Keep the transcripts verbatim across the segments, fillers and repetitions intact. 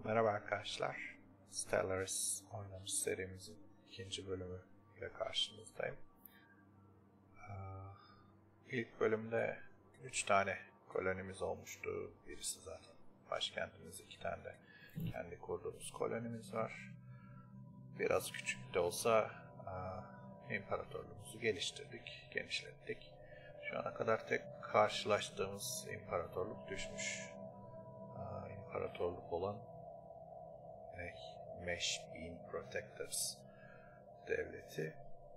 Merhaba arkadaşlar, Stellaris oynamış serimizin ikinci bölümü ile karşınızdayım. İlk bölümde üç tane kolonimiz olmuştu. Birisi zaten başkentimiz, iki tane de kendi kurduğumuz kolonimiz var. Biraz küçük de olsa imparatorluğumuzu geliştirdik, genişlettik. Şu ana kadar tek karşılaştığımız imparatorluk düşmüş. İmparatorluk olan Meshbean Protectors devleti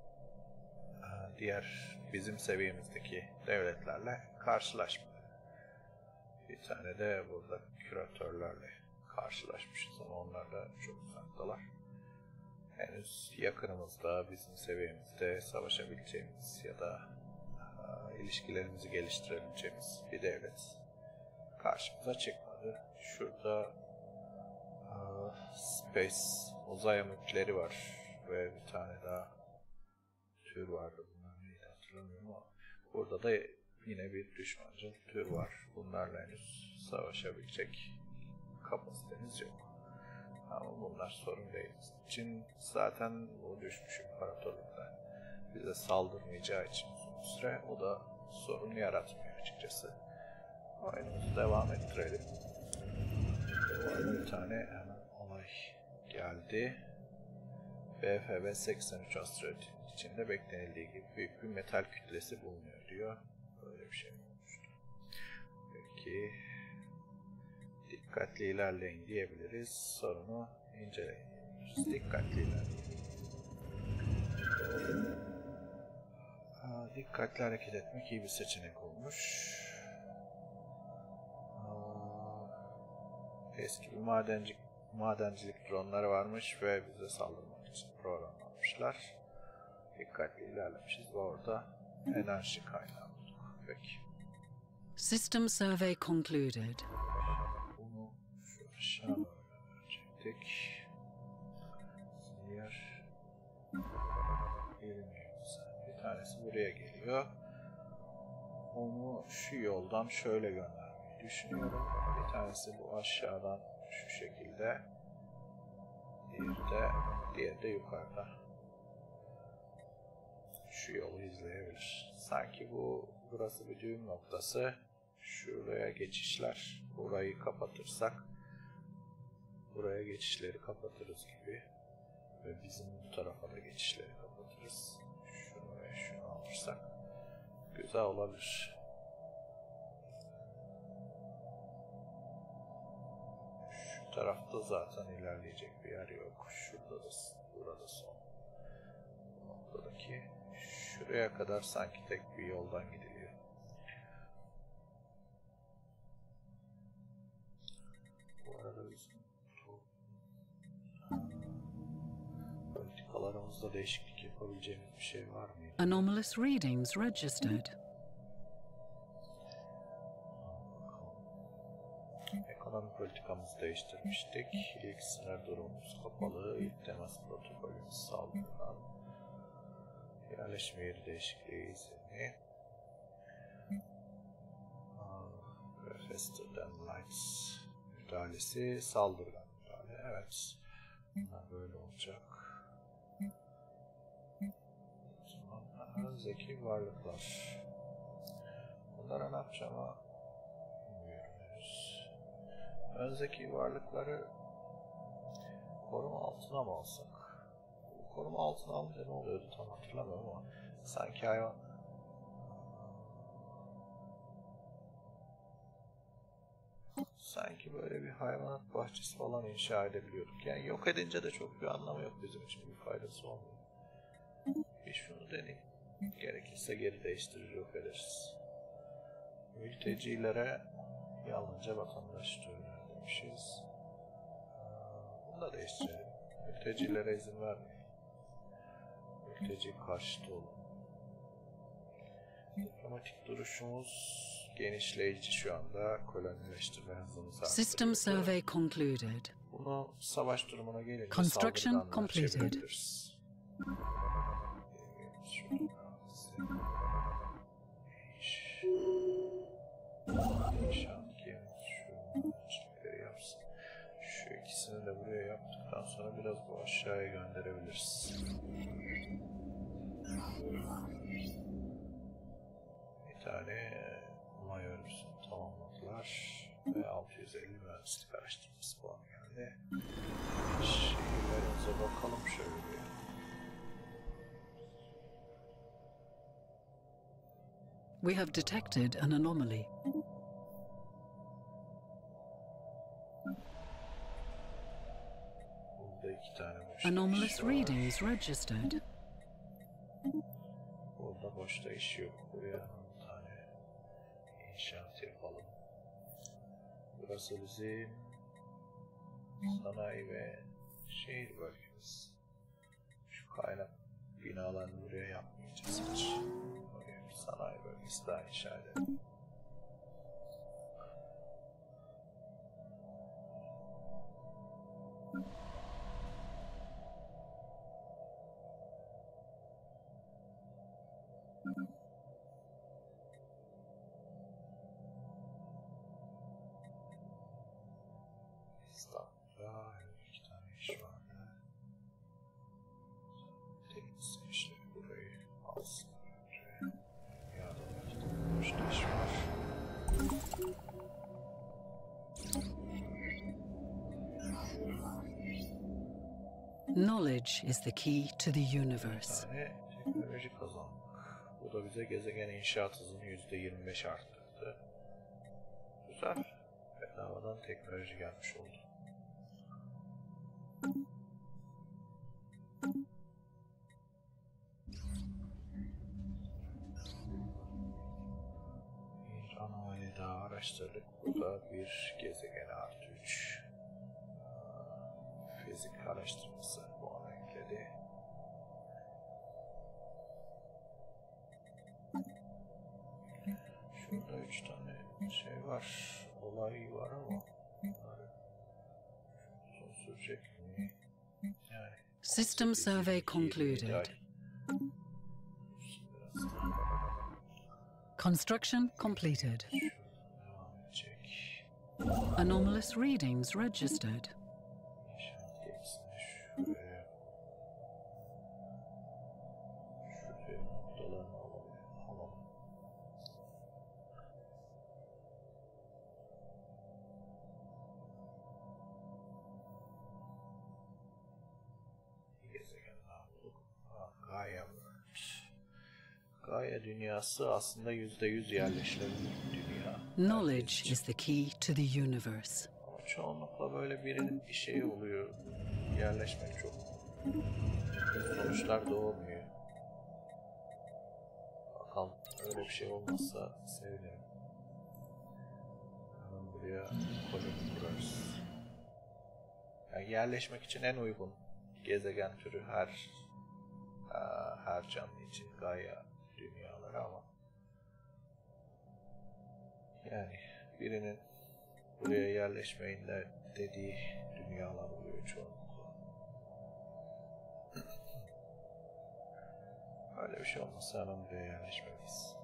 diğer bizim seviyemizdeki devletlerle karşılaşmadı. Bir tane de burada küratörlerle karşılaşmışız ama onlar da çok uzaktalar. Henüz yakınımızda bizim seviyemizde savaşabileceğimiz ya da ilişkilerimizi geliştirebileceğimiz bir devlet karşımıza çıkmadı. Şurada Space uzay amitleri var ve bir tane daha tür vardı. Bunlar neydi hatırlamıyorum ama burada da yine bir düşmancıl tür var. Bunlarla henüz savaşabilecek kapasitemiz yok. Ama bunlar sorun değil. Çin zaten bu düşmüş imparatorlukta bize saldırmayacağı için uzun süre o da sorun yaratmıyor açıkçası. Oyunumuzu devam ettirelim. Bir tane hemen olay geldi. B F B seksen üç asteroidin içinde beklenildiği gibi büyük bir metal kütlesi bulunuyor diyor. Böyle bir şey olmuştu. Peki dikkatli ilerleyin diyebiliriz. Sorunu inceleyin diyebiliriz. Dikkatli ilerleyin. Aa, dikkatli hareket etmek iyi bir seçenek olmuş. Eski bir madenci, madencilik dronları varmış ve bize saldırmak için programlanmışlar. Dikkatli ilerlemişiz ve orada enerji kaynağı bulduk. Peki. System survey concluded. Bunu şu aşağı böyle verecektik. Diğer bir tanesi buraya geliyor. Onu şu yoldan şöyle göndermeyi düşünüyorum. Bir tanesi bu aşağıdan şu şekilde. Diğeri de, diğeri de yukarıda. Şu yolu izleyebilir. Sanki bu burası bir düğüm noktası. Şuraya geçişler. Burayı kapatırsak buraya geçişleri kapatırız gibi. Ve bizim bu tarafa da geçişleri kapatırız. Şunu ve şunu alırsak güzel olabilir. Şu tarafta zaten ilerleyecek bir yer yok. Şurada da, burada son noktadaki şuraya kadar sanki tek bir yoldan gidiliyor. Bu arada bizim politikalarımızda değişiklik yapabileceğimiz bir şey var mı? Anomalous readings registered. Ekonomi politikamızı değiştirmiştik. İlk sınır durumumuz kapalı. İlk temas protokolümüz saldırılan. Yerleşme yeri değişikliği izini. Faster Lights müdahalesi, saldırgan müdahale. Evet. Bunlar böyle olacak. Sonra zeki varlıklar. Bunlara ne yapacağımı bilmiyorum henüz. Ön zeki varlıkları koruma altına mı alsak? Bu koruma altına alınca ne oluyordu tam hatırlamıyorum ama sanki hayvan sanki böyle bir hayvanat bahçesi falan inşa edebiliyorduk. Yani yok edince de çok bir anlamı yok, bizim için bir faydası olmuyor. Bir şunu deneyim. Gerekirse geri değiştirir, yok ederiz. Mültecilere yalnızca vatandaş diyorlar demişiz. Bunu da değiştirelim. Mültecilere izin vermeyin. Mülteci karşıtı olun. Diplomatik duruşumuz genişleyici şu anda. Kolonileştirme hızımız artıyor. System survey concluded. Bunu savaş durumuna gelince Construction completed. İnşaat yapsın. Şu ikisi sonra biraz bu aşağıya gönderebiliriz. Bir tane onay örgüsünü tamamladılar ve altı yüz elli mühendislik araştırması puanı geldi. Şehirlerimize bakalım şöyle bir. We have detected an anomaly. Burada iki tane boş Anomalous iş var. readings registered. Burada boşta iş yok. Buraya bir tane inşaat yapalım. Burası bizim sanayi ve şehir bölgemiz. Şu kaynak binalarını buraya yapmayacağız hiç. Buraya bir sanayi bölgesi daha inşa edelim. İstanbul'da iki tane iş vardı. Deniz işleri burayı alsın. Dünyada iki tane boşta iş var. Knowledge is the key to the universe. Bir tane teknoloji kazandık. Bu da bize gezegen inşaat hızını yüzde yirmi beş arttırdı. Güzel. Bedavadan teknoloji gelmiş oldu. Bir anomali daha araştırdık. Bu da bir gezegen artı üç. Fizik araştırması bu ana ekledi. Şurada üç tane şey var. Olay var ama bunları uzun sürecek mi? Yani System survey concluded. Construction completed. Devam edecek. Anomalous readings registered. İnşaat gerisini şuraya. Şuraya noktalarını alalım. alalım. Bir gezegen daha bulduk. Gaia World. Gaia dünyası aslında yüzde yüz yerleşilebilir bir dünya. Knowledge is the key to the universe. Ama çoğunlukla böyle birinin bir şeyi oluyor. Yerleşmek çok sonuçlar doğurmuyor. Bakalım öyle bir şey olmazsa sevinirim. Hemen buraya koloni kurarız. Yani yerleşmek için en uygun gezegen türü her her canlı için Gaia dünyaları ama yani birinin buraya yerleşmeyin de dediği dünyalar oluyor çoğunlukla. Öyle bir şey olmasa hemen buraya yerleşmeliyiz.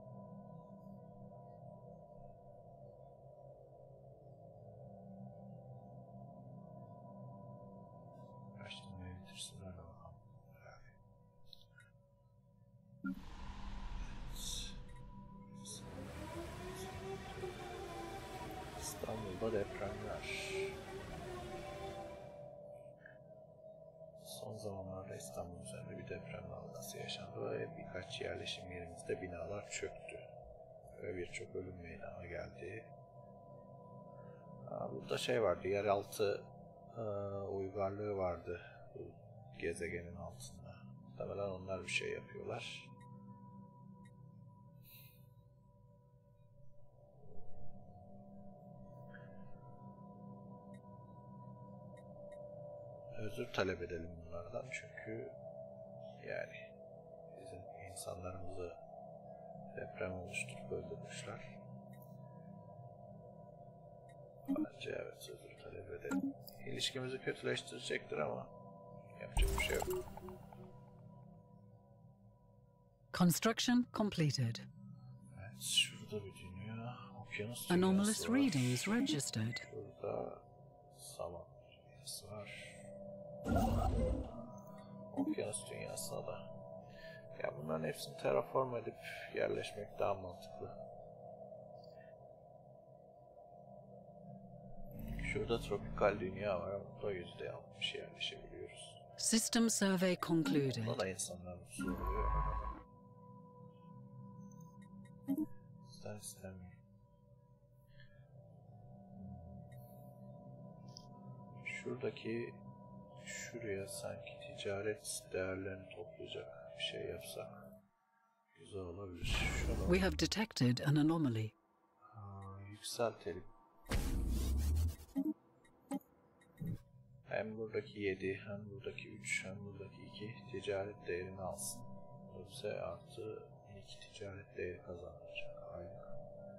Araştırmayı bitirsinler bakalım. Yani. İstanbul'da depremler. Son zamanlarda İstanbul üzerinde bir deprem dalgası yaşandı ve birkaç yerleşim yerimizde binalar çöktü. Ve birçok ölüm meydana geldi. Ha, burada şey vardı, yeraltı e, uygarlığı vardı bu gezegenin altında. Muhtemelen onlar bir şey yapıyorlar. Özür talep edelim bunlardan çünkü yani bizim insanlarımızı deprem oluşturup öldürmüşler. Bence evet özür talep edelim. İlişkimizi kötüleştirecektir ama yapacak bir şey yok. Construction completed. Evet, şurada bir dünya, okyanus Anomalous dünyası var. readings registered. Burada saman dünyası var. Okyanus dünyasına da. Ya bunların hepsini terraform edip yerleşmek daha mantıklı. Şurada tropikal dünya var ama da yüzde altmış yerleşebiliyoruz. System survey concluded. Buna da insanlar mutsuz oluyor. İster istemiyorum. Şuradaki şuraya sanki ticaret değerlerini toplayacak bir şey yapsak güzel olabilir. Şunu We have detected an anomaly. aa, yükseltelim. Hem buradaki yedi, hem buradaki üç, hem buradaki iki ticaret değerini alsın. Öyleyse artı iki ticaret değeri kazanacak aylık.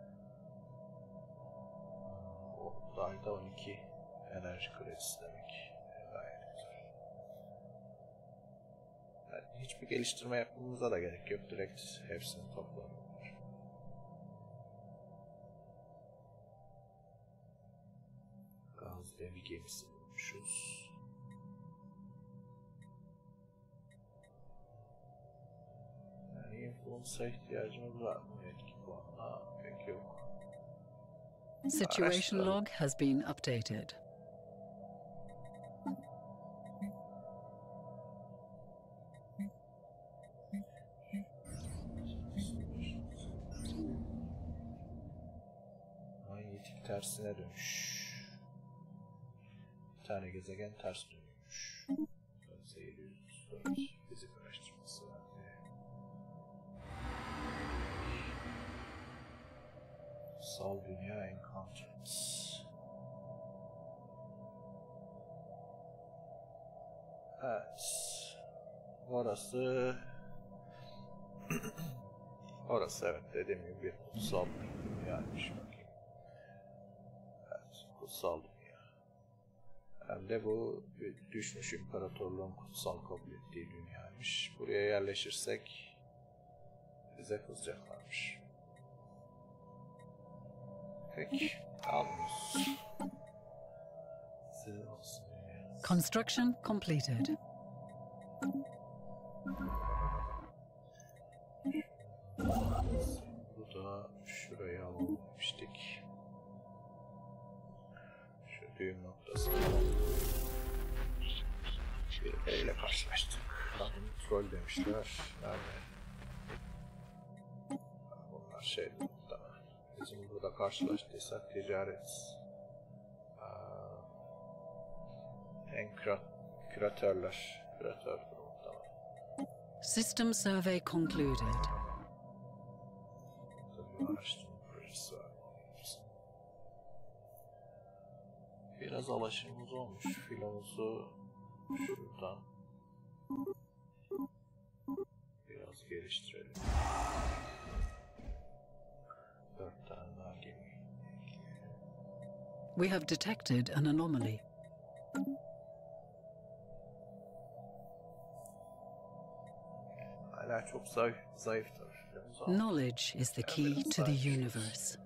O da ayda on iki enerji kredisi demek. Gayet güzel. Yani hiçbir geliştirme yapmamıza da gerek yok. Direkt hepsini toplayalım. Gaz devi gemisi bulmuşuz. Yani influence'a ihtiyacımız var mı? Etki puanına pek yok. Situation log has been updated. Manyetik tersine dönüş. Bir tane gezegen ters dönüyormuş. yedi yüz otuz dört fizik araştırması verdi. Sal dünya encounters. Evet. Orası orası evet dediğim gibi bir kutsal dünyaymış bakayım. Evet, kutsal dünya. Hem de bu düşmüş imparatorluğun kutsal kabul ettiği dünyaymış. Buraya yerleşirsek bize kızacaklarmış. Peki, alıyoruz. Size olsun dünya. Construction completed. Bu da şuraya almıştık. Şu düğüm noktası. Birileriyle karşılaştık. Adını troll demişler. Nerede? Bunlar şey burada. Bizim burada karşılaştıysak ticaret. Aa, en kürat, küratörler. Küratör durumunda var. System survey concluded. Tabii araştırma projesi var. Biraz alaşımız olmuş. Filomuzu şuradan biraz geliştirelim. Dört tane daha gemi. We have detected an anomaly. Hala çok zayıf, zayıftır. Filomuz ama Knowledge is the key to the universe.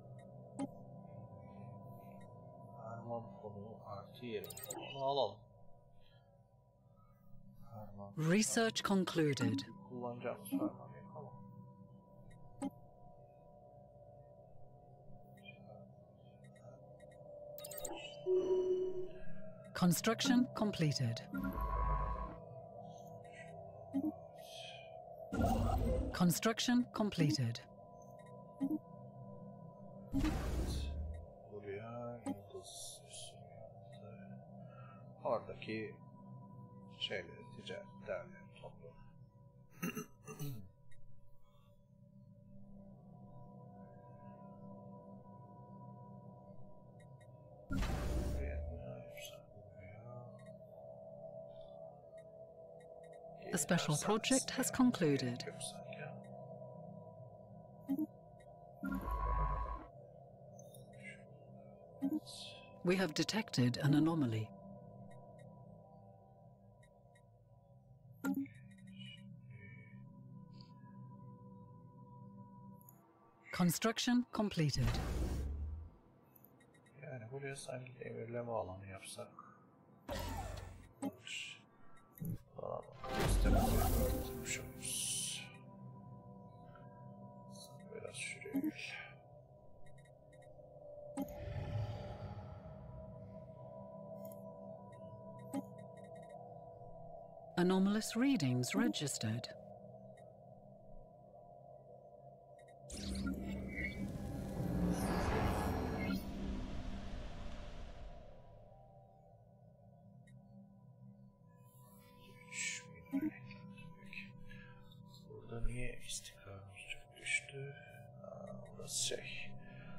Harman konu artı yirmi. Onu alalım. Harman. Research concluded. Kullanacağımız harman yapalım. Construction completed. Construction completed. Buraya yıldız üssü yaptı. Oradaki şeyleri, ticaret değerlerini topla. A special project has concluded. We have detected an anomaly. Construction completed. Yani buraya sanki demirleme alanı yapsak olabilir. Falan istemediğimizi öğretmiş oluruz. Biraz şuraya gel. Anomalous readings registered. Burada niye istikrarımız çok düştü? Aa, burası şey.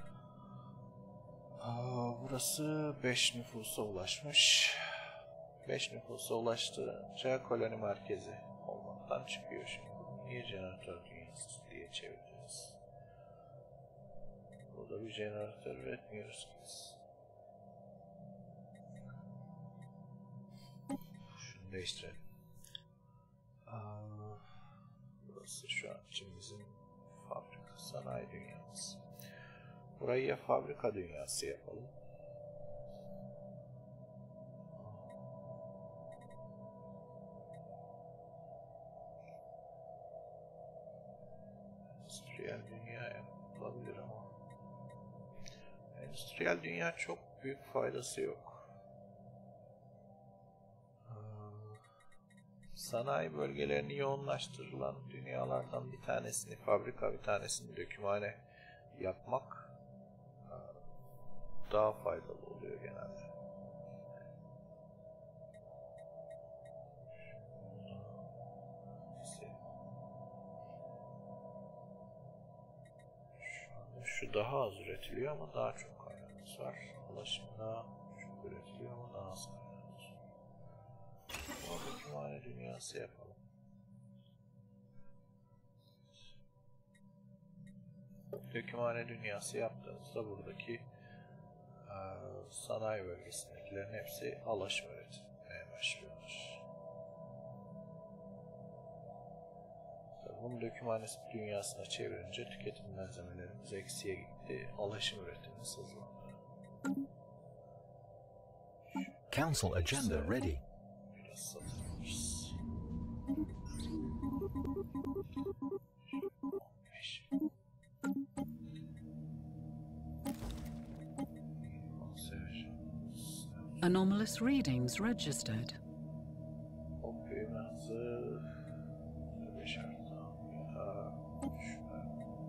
Aa, burası beş nüfusa ulaşmış. beş nüfusa ulaştırınca koloni merkezi olmaktan çıkıyor şimdi. Niye jeneratör dünyası diye çevireceğiz? Burada bir jeneratör üretmiyoruz ki biz. Şunu değiştirelim. Aa, burası şu an için bizim fabrika, sanayi dünyamız. Burayı ya fabrika dünyası yapalım. Endüstriyel dünya yapılabilir ama endüstriyel dünya çok büyük faydası yok. Sanayi bölgelerini yoğunlaştırılan dünyalardan bir tanesini fabrika, bir tanesini dökümhane yapmak daha faydalı oluyor genelde. Şu anda şu daha az üretiliyor ama daha çok kaynağımız var. Ulaşımda çok üretiliyor ama daha az kaynağımız var. O dökümhane dünyası yapalım. Dökümhane dünyası yaptığınızda buradaki e, sanayi bölgesindekilerin hepsi alaşım üretmeye başlıyorlar. Bunu dökümhane dünyasına çevirince tüketim malzemelerimiz eksiye gitti. Alaşım üretimimiz hızlandı. Council agenda ready. Biraz satın alırız. Anomalous readings registered. O büyüme hazır. Beş artan ya. Şuna.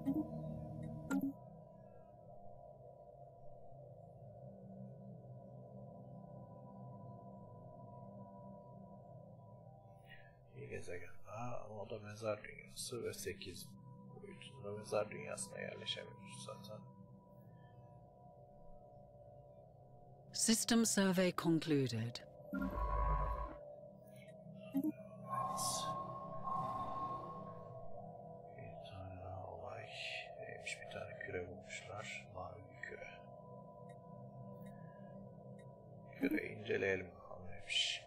İyi gezegen. Aa, ama o da mezar dünyası ve sekiz boyutunda mezar dünyasına yerleşemiyoruz zaten. System survey concluded. Bir tane daha olay. Neymiş, bir tane küre bulmuşlar. Mavi bir küre. Küreyi inceleyelim bakalım neymiş.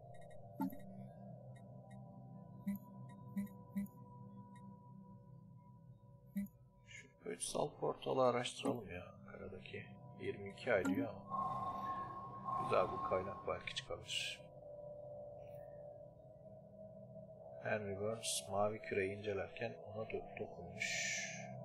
Şu kutsal portalı araştıralım ya. Aradaki yirmi iki ay diyor ama güzel bir kaynak belki çıkabilir. Henry Burns mavi küreyi incelerken ona do dokunmuş.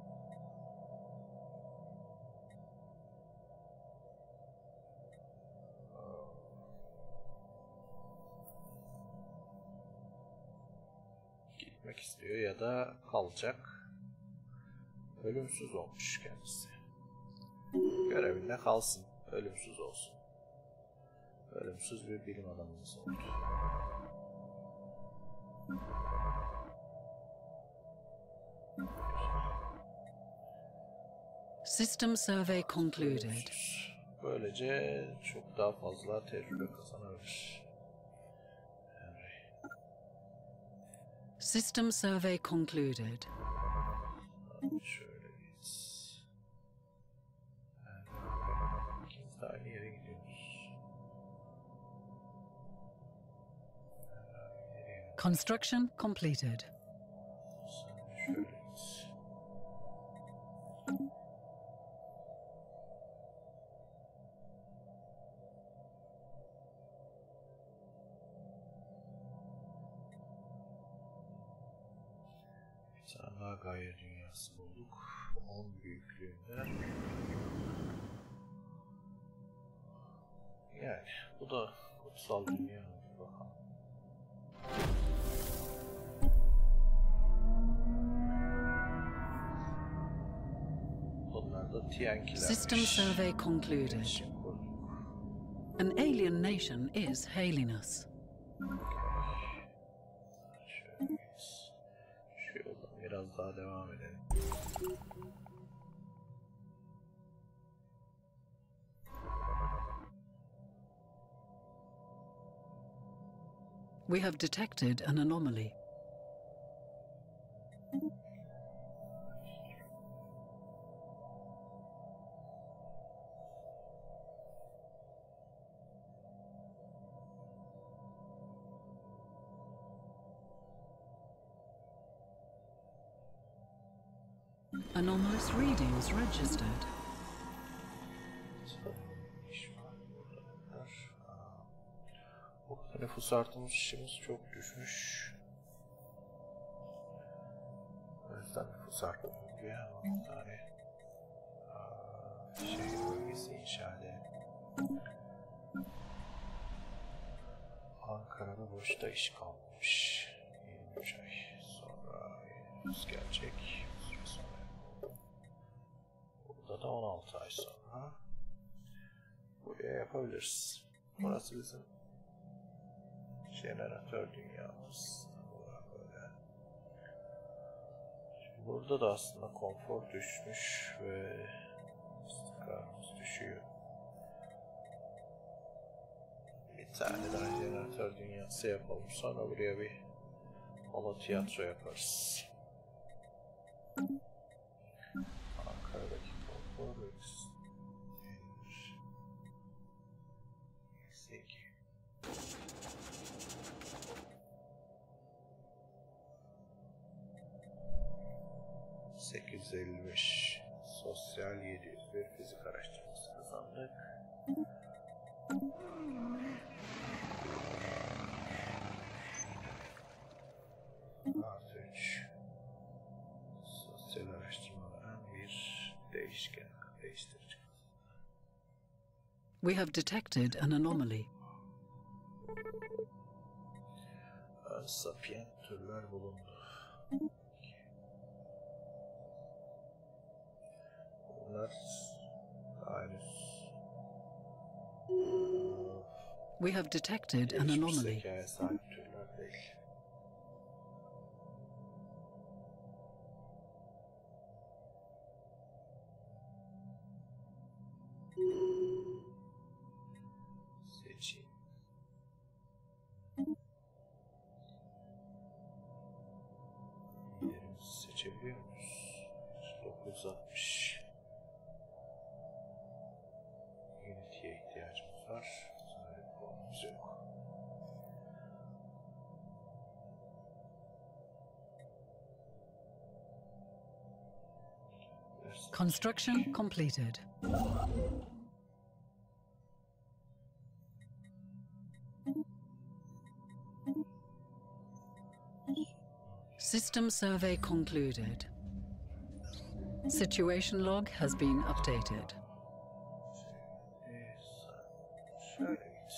Gitmek istiyor ya da kalacak. Ölümsüz olmuş kendisi. Görevinde kalsın. Ölümsüz olsun. Ölümsüz bir bilim adamımız oldu. System survey concluded. Böylece çok daha fazla tecrübe kazanabilir. Henry. System survey concluded. Şöyle git. İkimiz de aynı yere gidiyoruz. Construction completed. Şöyle git. daha Gaia dünyası bulduk. on büyüklüğünde. Yani bu da kutsal dünya. Bakalım. Bunlar da T N K'lermiş. System survey concluded. An alien nation is hailing us. Şöyle şu yoldan biraz daha devam edelim. We have detected an anomaly. Anomalous readings registered. Bu kadar nüfus artımız işimiz çok düşmüş. O yüzden nüfus artımız diye bir tane şehir bölgesi inşa edelim. Ankara'da boşta iş kalmış. yirmi üç ay sonra nüfus gelecek. Burada da on altı ay sonra buraya yapabiliriz. Burası bizim jeneratör dünyamız. Böyle. Şimdi burada da aslında konfor düşmüş ve istikrarımız düşüyor. Bir tane daha jeneratör dünyası yapalım. Sonra buraya bir holo tiyatro yaparız. Ankara'daki konfor lüks. Eksik. sekiz yüz elli beş sosyal yedi yüz bir fizik araştırması kazandık. Artı üç sosyal araştırmaların bir değişken değiştirici. We have detected an anomaly. Sapient türler bulundu. Bunlar henüz We have detected an anomaly. zekaya sahip türler değil. Seçeyim. Yerimizi seçebiliyor muyuz? dokuz yüz altmış. Unity'ye ihtiyacımız var. Sahip olmamız yok. Construction completed. System survey concluded. Situation log has been updated. Şöyle git.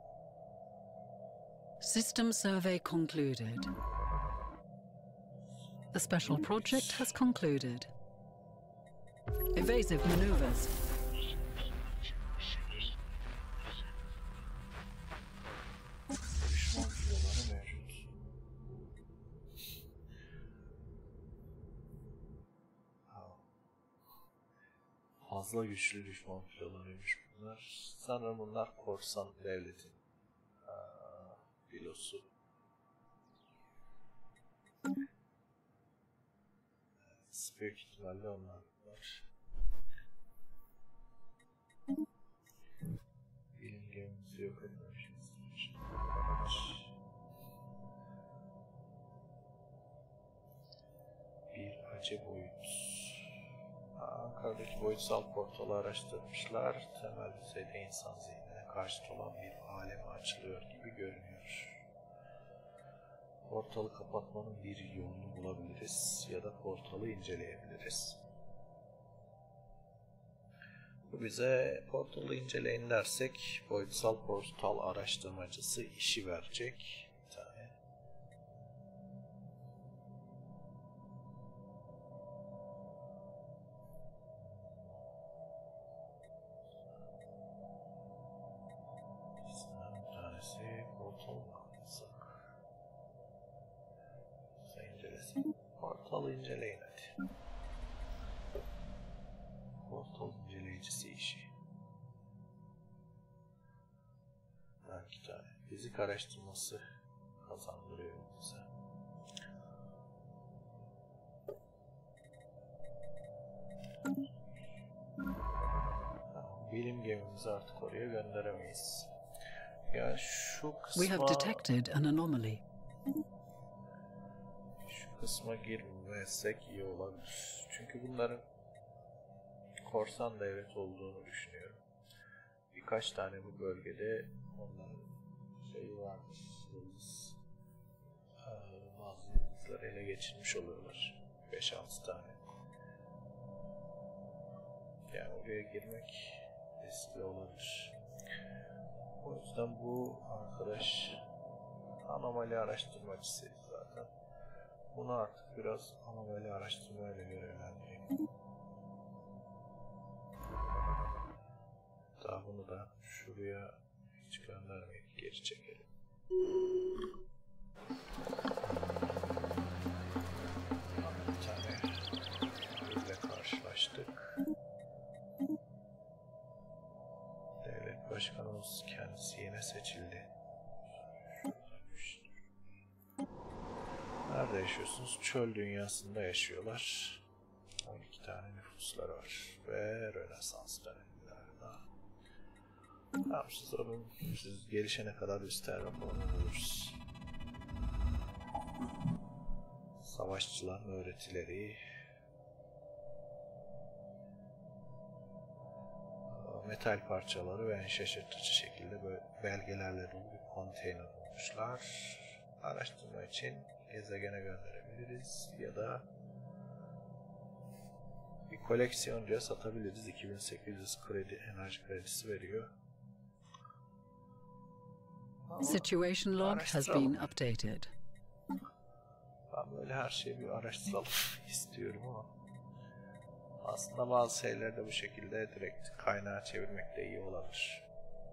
System survey concluded. The special project has concluded. Evasive maneuvers. Düşman filoları mevcut. Fazla güçlü düşman filolarıymış bunlar. Sanırım bunlar korsan devletin aa, filosu. Büyük ihtimalle onlar var. Bilim gemimizi yok etmemişiz. Bir acı boyut. Ankara'daki boyutsal portalı araştırmışlar. Temel düzeyde insan zihnine karşıt olan bir aleme açılıyor gibi görünüyor. Portalı kapatmanın bir yolunu bulabiliriz ya da portalı inceleyebiliriz. Bu bize portalı inceleyin dersek boyutsal portal araştırmacısı işi verecek. Bir tane. Bir tanesi portal bakacak. Sen incelesin. Portalı inceleyin hadi. Portal inceleyicisi işi. Bir tane fizik araştırması kazandırıyor bize. Bilim gemimizi artık oraya gönderemeyiz. Yani şu kısma... We have detected an anomaly. Şu kısma girmezsek iyi olabilir. Çünkü bunların korsan devlet olduğunu düşünüyorum. Birkaç tane bu bölgede onların şeyi vardır. Yıldız. Bazı yıldızları ele geçirmiş oluyorlar. beş altı tane. Yani oraya girmek riskli olabilir. O yüzden bu arkadaş anomali araştırmacısıydı zaten. Bunu artık biraz anomali araştırmayla görevlendireyim. Daha bunu da şuraya hiç göndermeyip geri çekelim. Bir tane ile karşılaştık. Devlet başkanımız kendisi yine seçildi. Nerede yaşıyorsunuz? Çöl dünyasında yaşıyorlar. on iki tane nüfusları var. Ve Rönesans dönemlerinde. Tamam, siz olun. Siz gelişene kadar biz terraformu buluruz. Savaşçıların öğretileri. Metal parçaları ve en şaşırtıcı şekilde böyle belgelerle dolu bir konteyner bulmuşlar. Araştırma için gezegene gönderebiliriz ya da bir koleksiyoncuya satabiliriz. iki bin sekiz yüz kredi, enerji kredisi veriyor. Situation log has been updated. Ben böyle her şeyi bir araştıralım istiyorum ama aslında bazı şeyleri de bu şekilde direkt kaynağa çevirmek de iyi olabilir.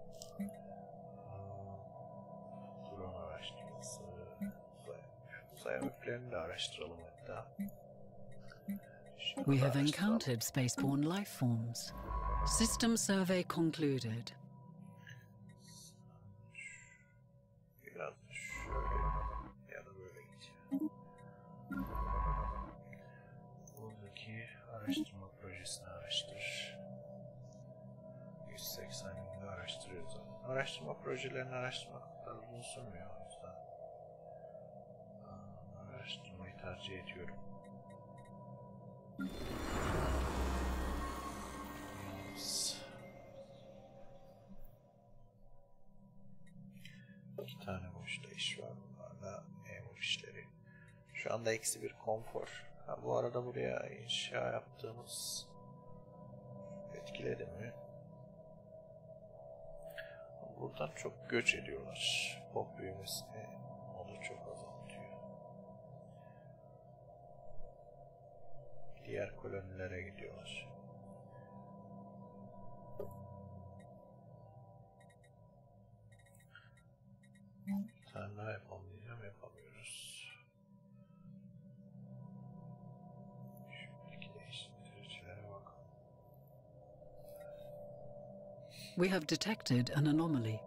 Drone araştırması, uzay, uzay öplerini de araştıralım hatta. We have encountered spaceborne life forms. System survey concluded. Biraz şöyle ya da böyle gideceğim. Buradaki araştırma projesini araştır. yüz seksen günde araştırıyoruz. Araştırma projelerini araştırmak kadar uzun sürmüyor o yüzden. Araştırmayı tercih ediyorum. İki tane boşta iş var. Bunlarla memur işleri. Şu anda eksi bir konfor. Ha, bu arada buraya inşa yaptığımız etkiledi mi? Buradan çok göç ediyorlar. Pop büyümesini o da çok azaltıyor. Diğer kolonilere gidiyorlar. Bir tane daha yapalım diyeceğim, yapamıyoruz. Şuradaki değiştiricilere bakalım. We have detected an anomaly.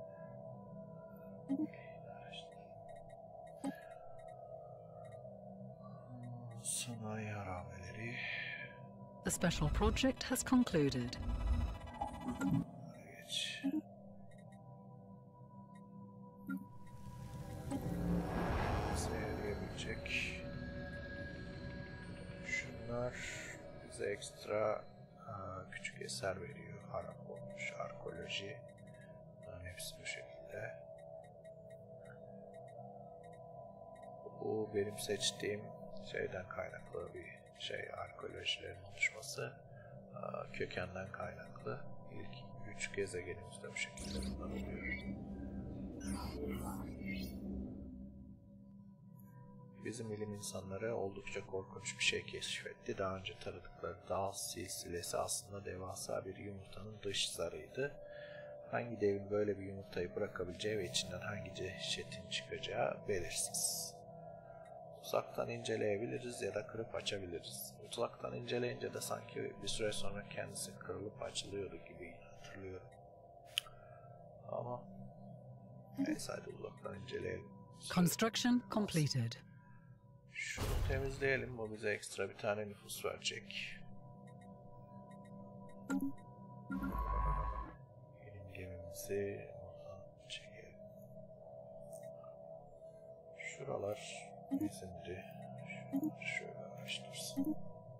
Sanayi harabeleri. The special project has concluded. Geç. Seyredebilecek. Şunlar bize ekstra aa, küçük eser veriyor. Harap olmuş, arkeoloji. Bunların hepsi bu şekilde. Bu bu benim seçtiğim şeyden kaynaklı bir şey, arkeolojilerin oluşması. Kökenden kaynaklı. İlk üç gezegenimizde bu şekilde kullanılıyor. Bizim ilim insanları oldukça korkunç bir şey keşfetti. Daha önce taradıkları dağ silsilesi aslında devasa bir yumurtanın dış zarıydı. Hangi devin böyle bir yumurtayı bırakabileceği ve içinden hangi cesetin çıkacağı belirsiz. Uzaktan inceleyebiliriz ya da kırıp açabiliriz. Uzaktan inceleyince de sanki bir süre sonra kendisi kırılıp açılıyordu gibi hatırlıyorum. Ama neyse, hadi uzaktan inceleyelim. Construction completed. Şunu temizleyelim. Bu bize ekstra bir tane nüfus verecek. Benim gemimizi oradan çekelim. Şuralar bizimdi. Şuraları şöyle araştırsın.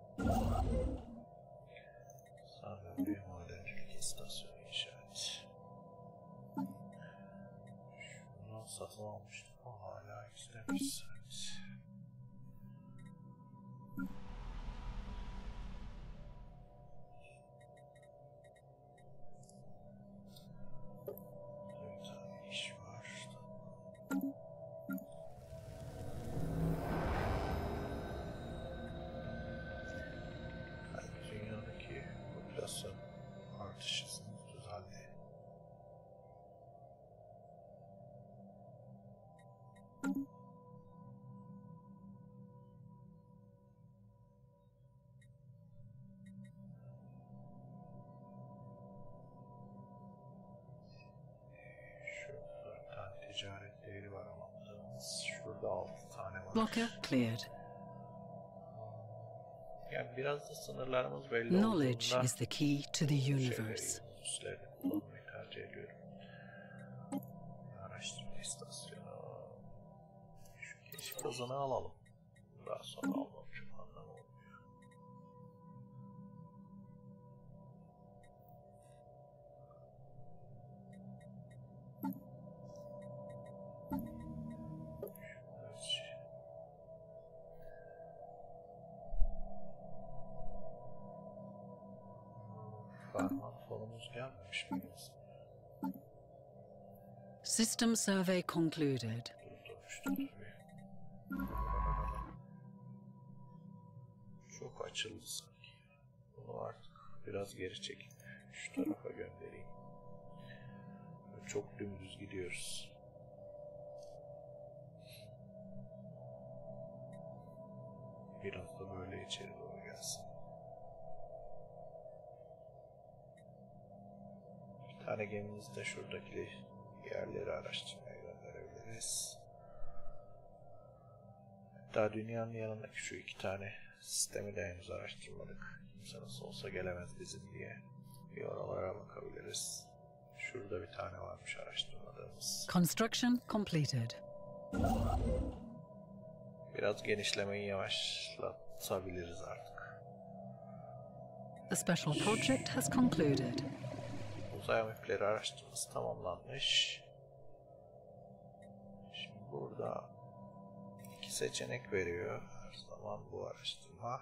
Sonra bir madencilik istasyonu inşa et. Şunu satın almıştık. O hala istemiş. Bir tane iş var. Dünyadaki popülasyon artış hızımız düzeldi. Şurada dört tane ticaret değeri var ama şurada altı tane var. Blocker cleared. Yani biraz da sınırlarımız belli Knowledge olduğunda is the key to the universe. şeyleri kullanmayı tercih ediyorum. Araştırma istasyonu. Şu keşif hızını alalım. Daha sonra almam çok anlamı olmuyor. Evet. Farman fonumuz gelmemiş mi? System survey concluded. Durdurmuştur tabii. Çok açıldı sanki. Bunu artık biraz geri çekip şu tarafa göndereyim. Çok dümdüz gidiyoruz. Biraz da böyle içeri doğru gelsin. Bir tane gemimizi de şuradaki yerleri araştırmaya gönderebiliriz. Hatta dünyanın yanındaki şu iki tane sistemi de henüz araştırmadık. Kimse nasıl olsa gelemez bizim diye. Bir oralara bakabiliriz. Şurada bir tane varmış araştırmadığımız. Construction completed. Biraz genişlemeyi yavaşlatabiliriz artık. The special project has concluded. Uzay amipleri araştırması tamamlanmış. Şimdi burada iki seçenek veriyor her zaman bu araştırma.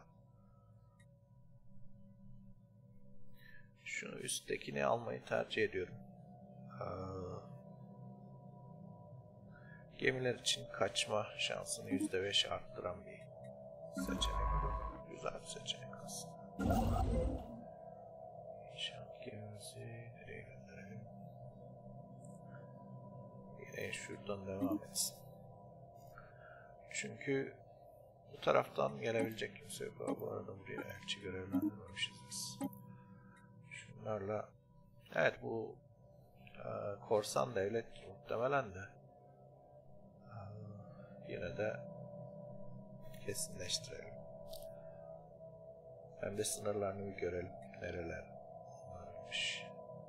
Şunu üsttekini almayı tercih ediyorum. Ee, gemiler için kaçma şansını yüzde beş arttıran bir seçenek bu. Güzel bir seçenek aslında. İnşaat gemimizi nereye gönderelim? Yine şuradan devam etsin. Çünkü bu taraftan gelebilecek kimse yok. Bu arada buraya elçi görevlendirmemişiz biz. Şunlarla, evet, bu e, korsan devlet muhtemelen de e, yine de kesinleştirelim. Hem de sınırlarını bir görelim. Nereler varmış.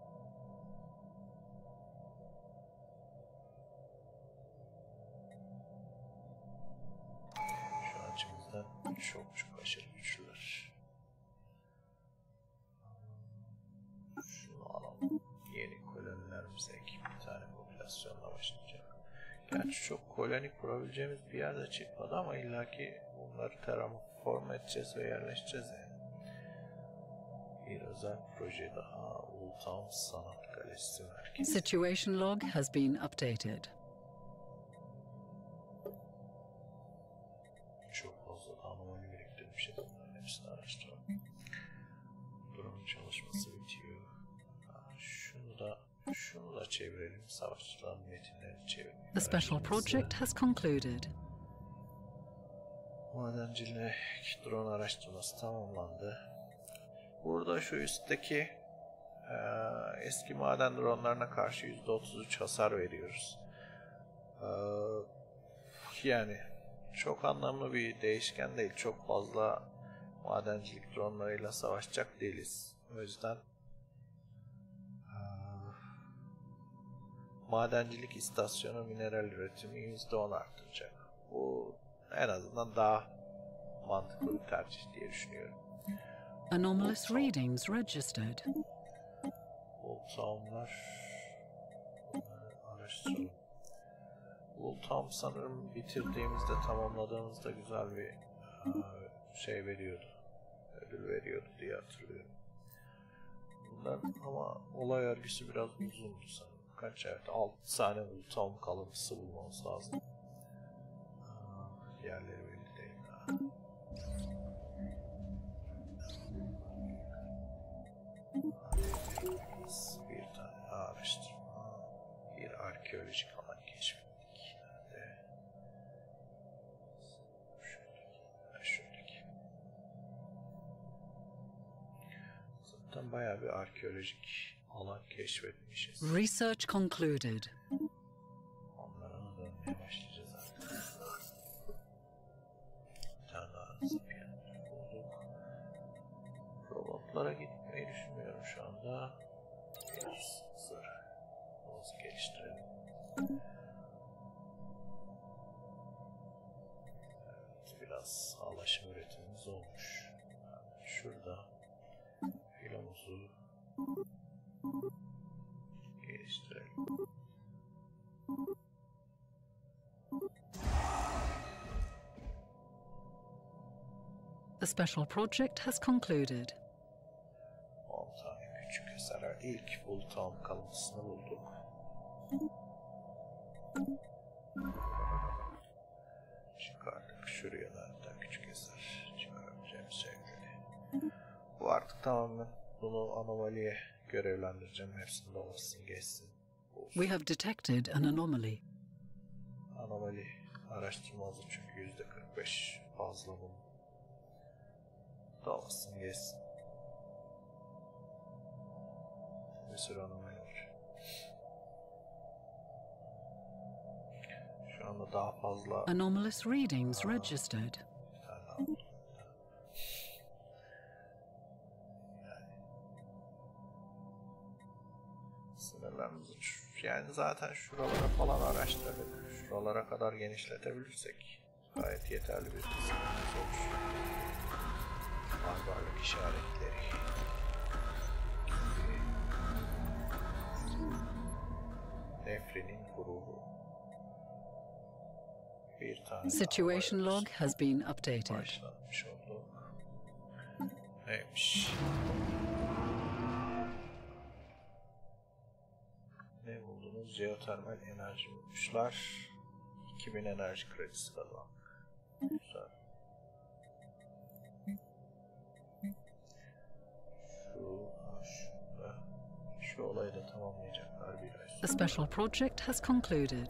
Şu açımızdan çok çok aşırı güçlüler. Şunu alalım. Yeni kolonilerimize ekip bir tane popülasyonla başlayacak. Gerçi çok koloni kurabileceğimiz bir yerde çıkmadı ama illaki bunları terraform edeceğiz ve yerleşeceğiz yani. Bir özel proje daha. Old Town Sanat Galerisi Merkezi. Situation log has been updated. Çok fazla da anomali biriktirmişiz. Bunların hepsini araştıralım. Drone çalışması bitiyor. Ha, şunu da şunu da çevirelim. Savaşçıların metinlerini çevirelim. The special project has concluded. Madencilik drone araştırması tamamlandı. Burada şu üstteki e, eski maden dronlarına karşı yüzde otuz üç hasar veriyoruz. E, yani çok anlamlı bir değişken değil. Çok fazla madencilik dronlarıyla savaşacak değiliz. O yüzden e, madencilik istasyonu mineral üretimi yüzde on artacak. Bu en azından daha mantıklı bir tercih diye düşünüyorum. Anomalous readings registered. Old Town'lar bunları araştıralım. Old Town sanırım bitirdiğimizde, tamamladığımızda güzel bir şey veriyordu. Ödül veriyordu diye hatırlıyorum. Bunların ama olay örgüsü biraz uzundu sanırım. Kaç evet? altı tane Old Town kalıntısı bulmamız lazım. Yerleri belli değil daha. Bir tane araştırma, bir arkeolojik alan keşfettik. Nerede? Şuradaki, şuradaki. Zaten bayağı bir arkeolojik alan keşfetmişiz. Research concluded. Onlara da dönmeye başlayacağız artık. Bir tane daha zıplayan bulduk. Robotlara gitmeyi düşünmüyorum şu anda. Bir zırh. Onu geliştirelim. Evet, biraz sağlaşım üretimimiz olmuş. Yani şurada filomuzu geliştirelim. The special project has concluded. on tane küçük eser. İlk Old Town kalıntısını bulduk. Çıkardık. Şuraya da hatta küçük eser çıkaracağım sevgili. Bu artık tamamen bunu anomaliye görevlendireceğim. Hepsini dolasın geçsin. We have detected an anomaly. Anomali araştırma hızı çünkü yüzde kırk beş fazla bunun. Dolasın geçsin. Bir sürü anomali var. Şu anda daha fazla Anomalous readings registered. bir tane daha buldum. Yani sınırlarımızı şu- yani zaten şuralara falan araştırdık. Şuralara kadar genişletebilirsek gayet yeterli bir sınırımız olur. Barbarlık işaretleri. Nefrinin grubu. Bir tane Situation daha var. log has been updated. Başlatmış olduk. Neymiş? Ne buldunuz? Jeotermal enerji bulmuşlar. iki bin enerji kredisi kazandık. Güzel. Şu, ha, şurada. Şu olayı da tamamlayacaklar bir ay sonra. The special project has concluded.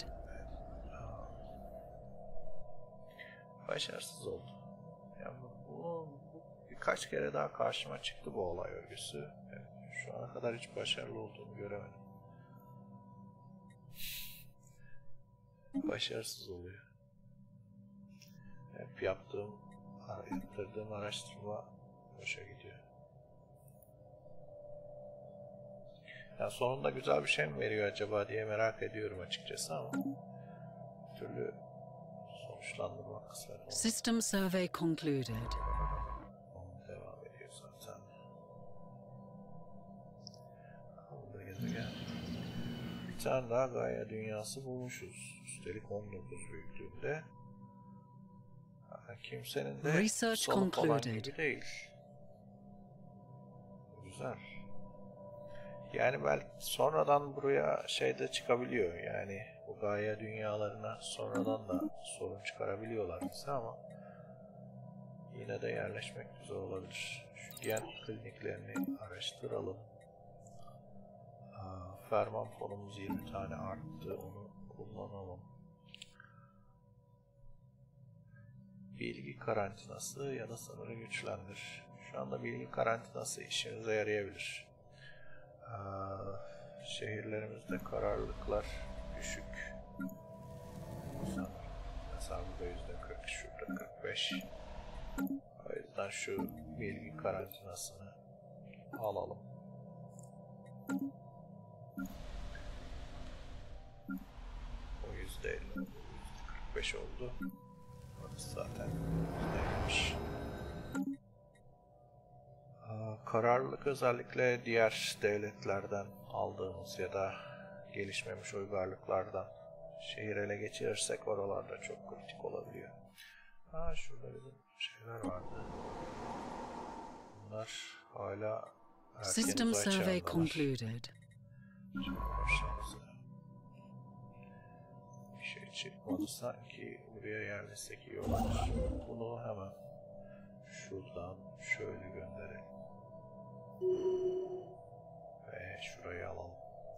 Başarısız oldu. Yani bu, bu birkaç kere daha karşıma çıktı bu olay örgüsü. Evet, şu ana kadar hiç başarılı olduğunu göremedim. Başarısız oluyor. Hep yaptığım, yaptırdığım araştırma boşa gidiyor. Yani sonunda güzel bir şey mi veriyor acaba diye merak ediyorum açıkçası ama bir türlü sonuçlandırmak kısmet oldu. System survey concluded. Onun devam ediyor zaten. Burada gezegen. tane daha Gaia dünyası bulmuşuz. Üstelik on dokuz büyüklüğünde. Ha, kimsenin de Research sonu falan concluded. gibi değil. Güzel. Yani belki sonradan buraya şey de çıkabiliyor. Yani bu Gaia dünyalarına sonradan da sorun çıkarabiliyorlar bize ama yine de yerleşmek güzel olabilir. Şu gen kliniklerini araştıralım. Aa, ferman fonumuz yirmi tane arttı. Onu kullanalım. Bilgi karantinası ya da sınırı güçlendir. Şu anda bilgi karantinası işimize yarayabilir. Aa, şehirlerimizde kararlılıklar düşük. Mesela burada yüzde kırk, şurada kırk beş. O yüzden şu bilgi karantinasını alalım. O yüzde elli, yüzde kırk beş oldu. Orası zaten yüzdeymiş. Kararlılık özellikle diğer devletlerden aldığımız ya da gelişmemiş uygarlıklardan şehir ele geçirirsek oralarda çok kritik olabiliyor. Ha, şurada bizim şeyler vardı. Bunlar hala erken System uzay survey çağındalar. concluded. Bir şey çıkmadı sanki, buraya yerleşsek iyi olur. Bunu hemen şuradan şöyle gönderelim. Ve şurayı alalım.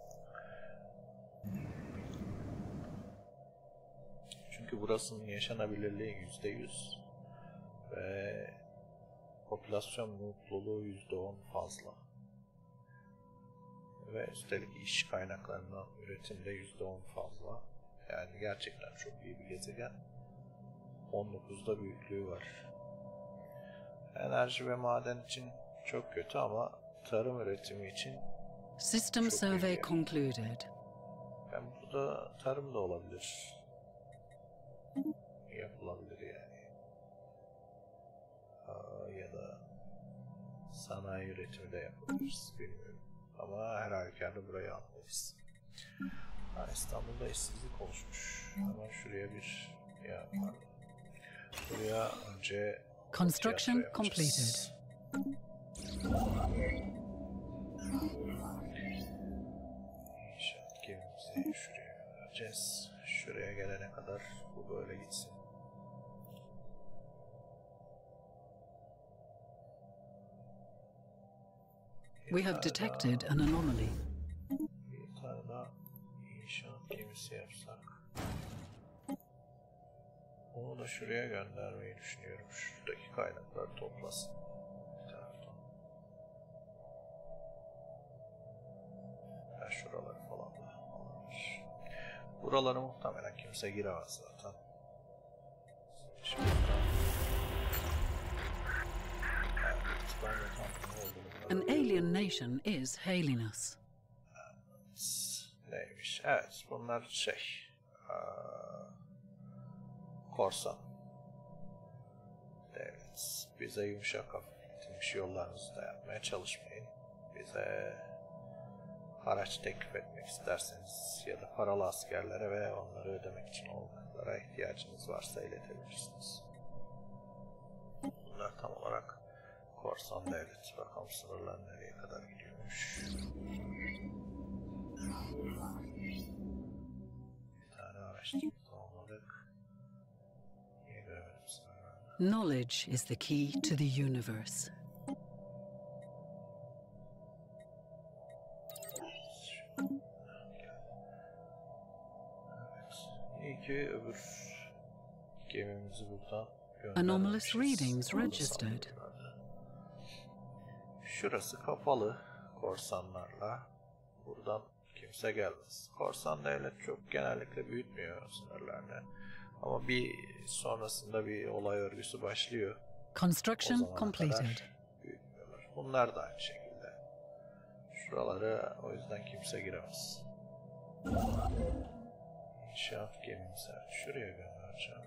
Çünkü burasının yaşanabilirliği yüzde yüz ve popülasyon mutluluğu yüzde on fazla. Ve üstelik iş kaynaklarından üretimde yüzde on fazla. Yani gerçekten çok iyi bir gezegen. on dokuzda büyüklüğü var. Enerji ve maden için çok kötü ama tarım üretimi için System çok survey iyi. concluded. Yani burada tarım da olabilir. Yapılabilir yani. Aa, ya da sanayi üretimi de yapabiliriz, bilmiyorum. Ama her halükarda burayı almalıyız. Ha, İstanbul'da işsizlik oluşmuş. Hemen şuraya bir ya, pardon. Buraya önce Construction tiyatro yapacağız. completed. İnşaat gemimizi şuraya vereceğiz. Şuraya gelene kadar bu böyle gitsin. We have detected an anomaly. Bir tane daha inşaat gemisi yapsak. Onu da şuraya göndermeyi düşünüyorum. Şuradaki kaynakları toplasın. Bir taraftan. Ya şuraları falan da alınır. Buraları muhtemelen kimse giremez zaten. Şimdi evet, ben de tam ne olduğunu An alien nation is hailing us. neymiş? Evet, bunlar şey... Aa, korsan. Evet, bize yumuşak hafifletilmiş yollarınızı da yapmaya çalışmayın. Bize haraç teklif etmek isterseniz ya da paralı askerlere ve onları ödemek için olanlara ihtiyacınız varsa iletebilirsiniz. Bunlar tam olarak korsan devlet. Bakalım sınırlar nereye kadar gidiyormuş. Bir tane araştırma tamamladık. Niye göremedim sınırlarını? Knowledge is the key to the universe. Evet. İyi ki öbür gemimizi buradan Anomalous göndermemişiz. readings Orada registered. saldırıyorlardı. Şurası kapalı korsanlarla. Buradan kimse gelmez. Korsan devlet çok genellikle büyütmüyor sınırlarını. Ama bir sonrasında bir olay örgüsü başlıyor. O Construction zamana completed. kadar büyütmüyorlar. Bunlar da aynı şekilde. Şuralara o yüzden kimse giremez. İnşaat gemimizi şuraya göndereceğim.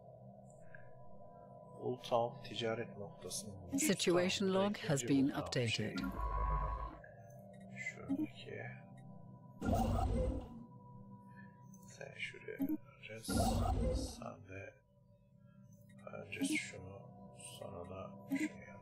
Old Town ticaret noktasını bulmuş. Situation Tamam, log direkt has önce been Old Town updated. şey. Şuradaki Sen şuraya vereceğiz. Sen de önce şunu, sonra da şunu yap.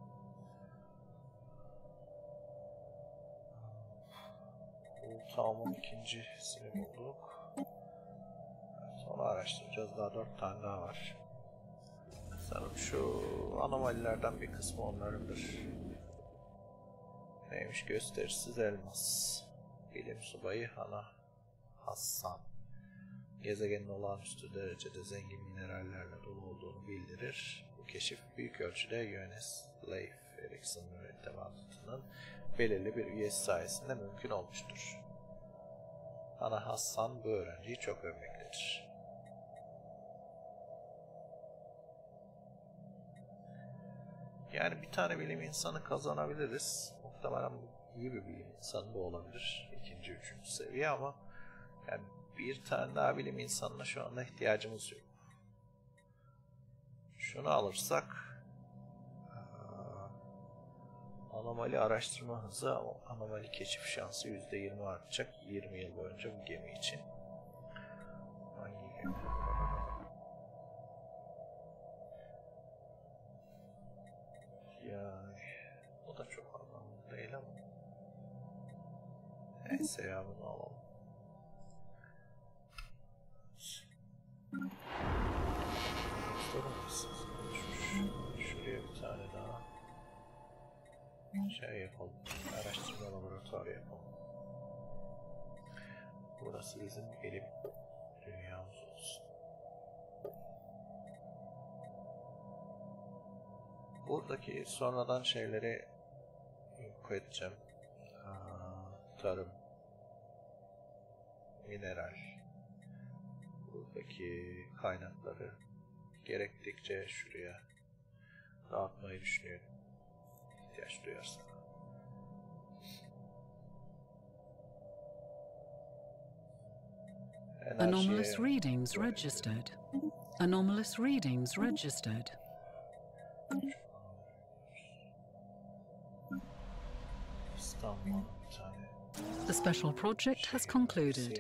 Bu tamamın ikincisini bulduk. Sonra araştıracağız. Daha dört tane daha var. Sanırım şu anomalilerden bir kısmı onlarındır. Neymiş? Gösterisiz elmas. Bilim subayı Hana Hassan. Gezegenin olağanüstü derecede zengin minerallerle dolu olduğunu bildirir. Bu keşif büyük ölçüde Johannes Leif Erikson mürettebatının belirli bir üyesi sayesinde mümkün olmuştur. Hana Hassan bu öğrenciyi çok övmektedir. Yani bir tane bilim insanı kazanabiliriz. Muhtemelen iyi bir bilim insanı da olabilir. İkinci, üçüncü seviye ama yani bir tane daha bilim insanına şu anda ihtiyacımız yok. Şunu alırsak anomali araştırma hızı, anomali keşif şansı yüzde yirmi artacak yirmi yıl boyunca bu gemi için. Hangi gemi? Yani o da çok anlamlı değil ama neyse ya, bunu alalım. Şuraya bir tane daha şey yapalım, araştırma laboratuvarı yapalım. Burası bizim bilim dünyamız olsun. Buradaki sonradan şeyleri info edeceğim. Aa, tarım, mineral, buradaki kaynakları gerektikçe şuraya dağıtmayı düşünüyorum. İhtiyaç duyarsak. Anomalous readings registered. Anomalous readings registered. İstanbul bir tane. The special project has concluded.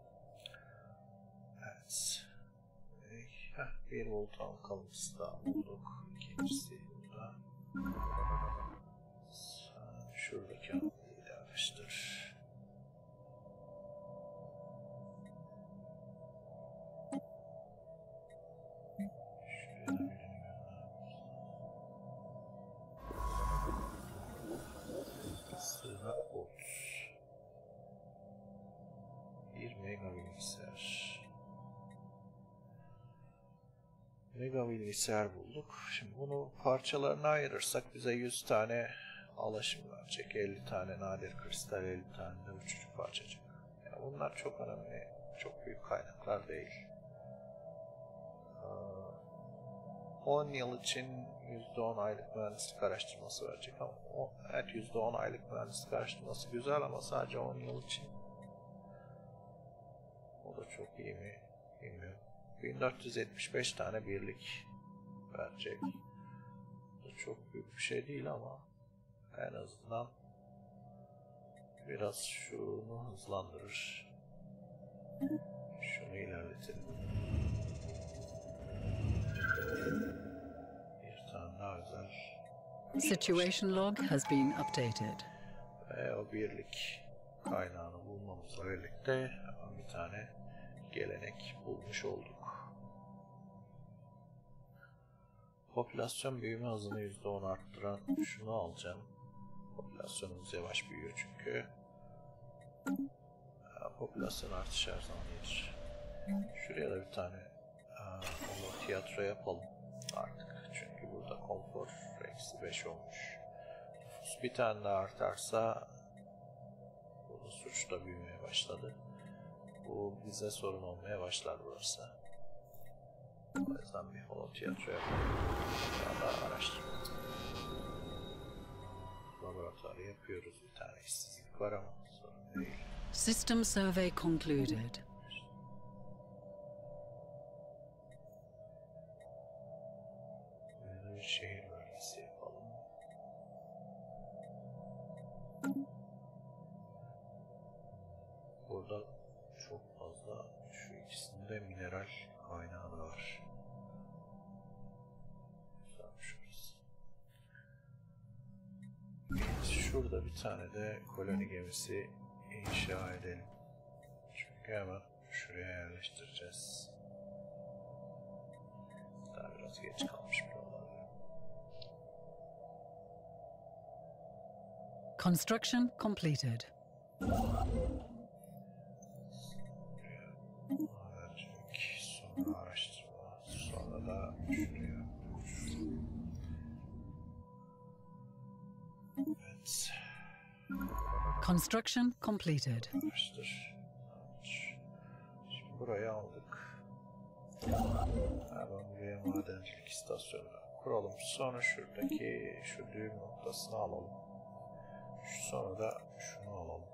Evet. Heh, bir voltan kalıntısı daha bulduk. İkincisi burada. Sen şuradaki anomaliyi de araştır. Şuraya da birini göndermemiz. Sığınak bot. Bir mega bilgisayar. Mega bilgisayar bulduk. Şimdi bunu parçalarına ayırırsak bize yüz tane alaşım verecek. elli tane nadir kristal, elli tane de uçucu parçacık. Yani bunlar çok önemli, çok büyük kaynaklar değil. on yıl için yüzde on aylık mühendislik araştırması verecek ama o, evet yüzde on aylık mühendislik araştırması güzel ama sadece on yıl için. O da çok iyi mi bilmiyorum. bin dört yüz yetmiş beş tane birlik verecek. Bu da çok büyük bir şey değil ama en azından biraz şunu hızlandırır. Şunu ilerletelim. Bir tane daha özel. Situation log has been updated. Ve o birlik kaynağını bulmamızla birlikte bir tane gelenek bulmuş olduk. Popülasyon büyüme hızını yüzde on arttıran şunu alacağım. Popülasyonumuz yavaş büyüyor çünkü. Popülasyon artışı her zaman iyidir. Şuraya da bir tane onu tiyatro yapalım artık. Çünkü burada konfor eksi beş olmuş. Nüfus bir tane daha artarsa burada suç da büyümeye başladı. Bu bize sorun olmaya başlar burası. O yüzden bir holo tiyatro yapalım. Daha da araştırma. Laboratuvarı yapıyoruz. Bir tane işsizlik var ama sorun değil. System survey concluded. Böyle bir şehir bölgesi yapalım. Burada çok fazla bölümünde mineral kaynağı da var. Şurada bir tane de koloni gemisi inşa edelim. Çünkü hemen şuraya yerleştireceğiz. Daha biraz geç kalmış bir olay. Construction completed. Madencilik, sonra araştırma, sonra da şuraya. Evet. Construction completed. Araştır. Şimdi burayı aldık. Hemen buraya madencilik istasyonu kuralım. Sonra şuradaki şu düğüm noktasını alalım. Sonra da şunu alalım.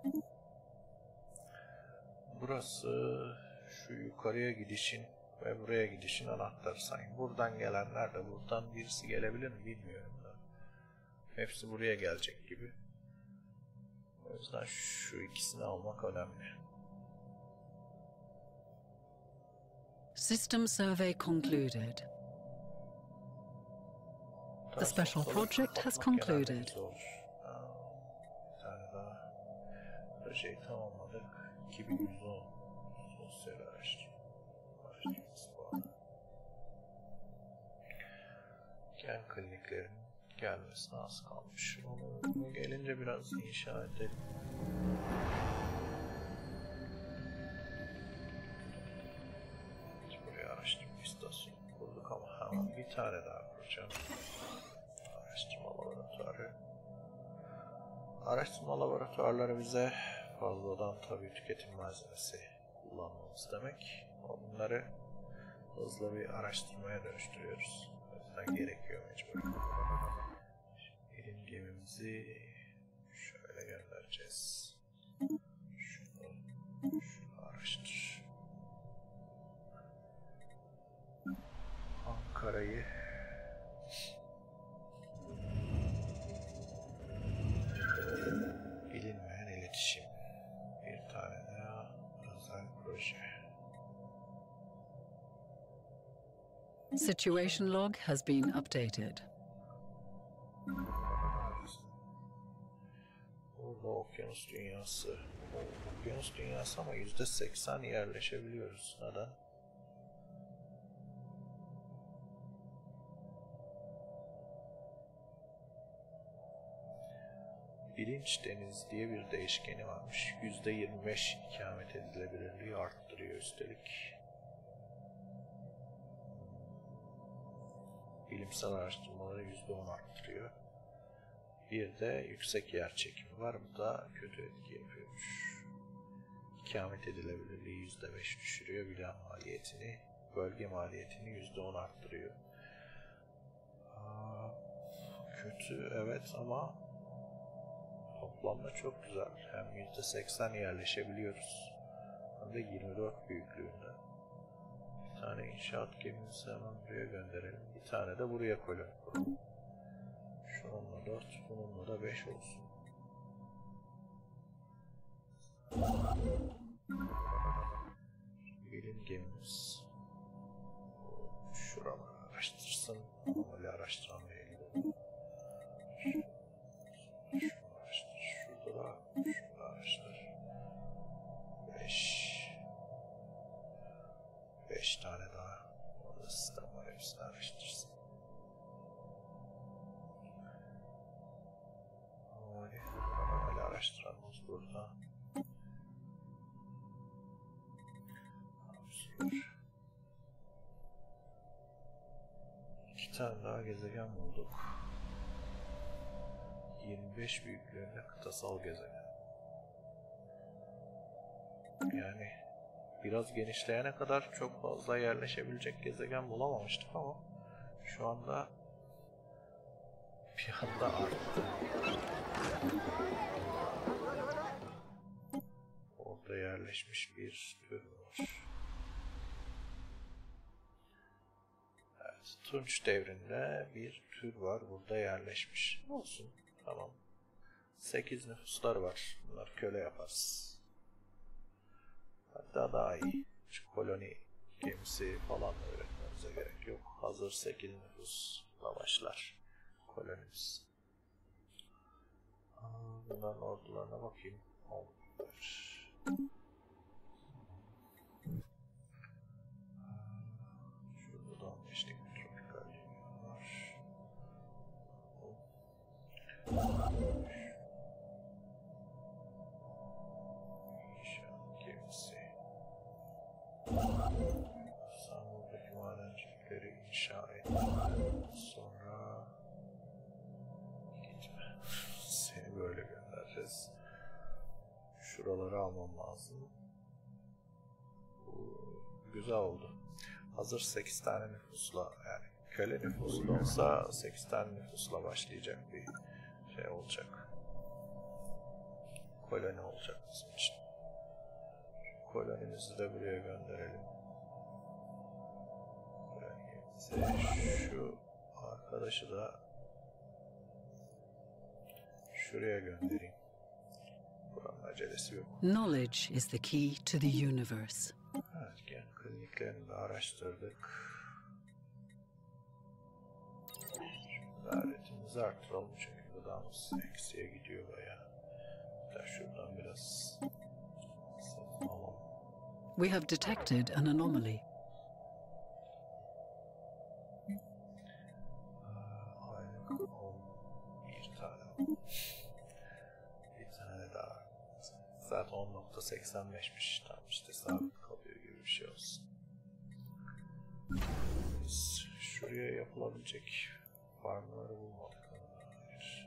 Burası şu yukarıya gidişin ve buraya gidişin anahtarı sanki. Buradan gelenler de buradan birisi gelebilir mi bilmiyorum da. Hepsi buraya gelecek gibi. O yüzden şu ikisini almak önemli. System survey concluded. The special project has concluded. Bir tane daha projeyi tamamladık. iki bin yüz on sosyal araştırma. Gen kliniklerin gelmesine az kalmış. Onu gelince biraz inşa edelim. Buraya araştırma istasyonu kurduk ama hemen bir tane daha kuracağım. Araştırma laboratuvarı. Araştırma laboratuvarları bize fazladan tabii tüketim malzemesi kullanmamız demek. Bunları hızlı bir araştırmaya dönüştürüyoruz. O yüzden gerekiyor mecburen. Bilim gemimizi şöyle göndereceğiz. Şunu, şunu araştır. Ankara'yı bilinmeyen iletişim. Bir tane daha özel proje. Situation log has been updated. Burada okyanus dünyası. Okyanus dünyası ama yüzde seksen yerleşebiliyoruz. Neden? Bilinç deniz diye bir değişkeni varmış. yüzde yirmi beş ikamet edilebilirliği arttırıyor üstelik. Bilimsel araştırmaları yüzde on arttırıyor. Bir de yüksek yer çekimi var. Bu da kötü etki yapıyormuş. İkamet edilebilirliği yüzde beş düşürüyor. Bina maliyetini, bölge maliyetini yüzde on arttırıyor. Aa, kötü evet ama toplamda çok güzel. Hem yüzde seksen yerleşebiliyoruz. Hem de yirmi dört büyüklüğünde. Bir tane inşaat gemimizi hemen buraya gönderelim. Bir tane de buraya koyalım. Şununla dört, bununla da beş olsun. Bilim gemimiz şuraları araştırsın. Anomali araştıran değil. Şunu araştır. Şurada da şunu araştır. Beş. Beş tane daha. Orada sistem var. Hepsini araştırsın. Anomali. Anomali araştıranımız burada. İki tane daha gezegen bulduk. yirmi beş büyüklüğünde kıtasal gezegen. Yani biraz genişleyene kadar çok fazla yerleşebilecek gezegen bulamamıştık ama şu anda bir anda arttı. Orada yerleşmiş bir tür var. Evet, Tunç devrinde bir tür var burada yerleşmiş. Olsun, tamam. sekiz nüfuslar var. Bunlar köle yaparız. Hatta daha iyi. Şu koloni gemisi falan öğretmemize gerek yok. Hazır sekiz nüfusla başlar kolonimiz. Bunların ordularına bakayım. Şurada da on beşlik bir tropikal dünya var. İnşaat gemisi. İstanbul'daki madencilikleri inşa ettim. Sonra gitme. Seni böyle göndereceğiz. Şuraları almam lazım. Bu güzel oldu. Hazır sekiz tane nüfusla, yani köle nüfusu da olsa sekiz tane nüfusla başlayacak bir şey olacak. Koloni olacak bizim için. Kolonimizi de buraya gönderelim. Kolonimize şu arkadaşı da şuraya göndereyim. Buranın acelesi yok. Knowledge is the key to the universe. Evet, gen kliniklerini de araştırdık. Şimdi davetimizi artıralım çünkü gıdamız eksiye gidiyor bayağı. Hatta şuradan biraz satın alalım. We have detected an anomaly. Aynen, bir tane. Bir tane daha. Zaten on nokta seksen beşmiş. Tam işte sabit kalıyor gibi bir şey olsun. Biz şuraya yapılabilecek farmları bulmadık. Hayır.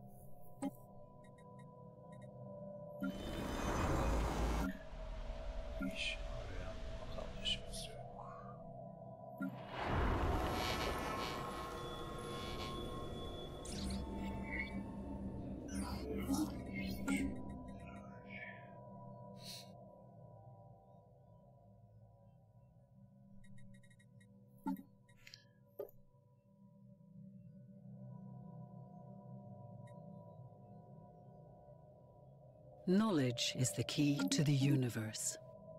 İş arayan vatandaşımız yok. Knowledge is the key to the universe.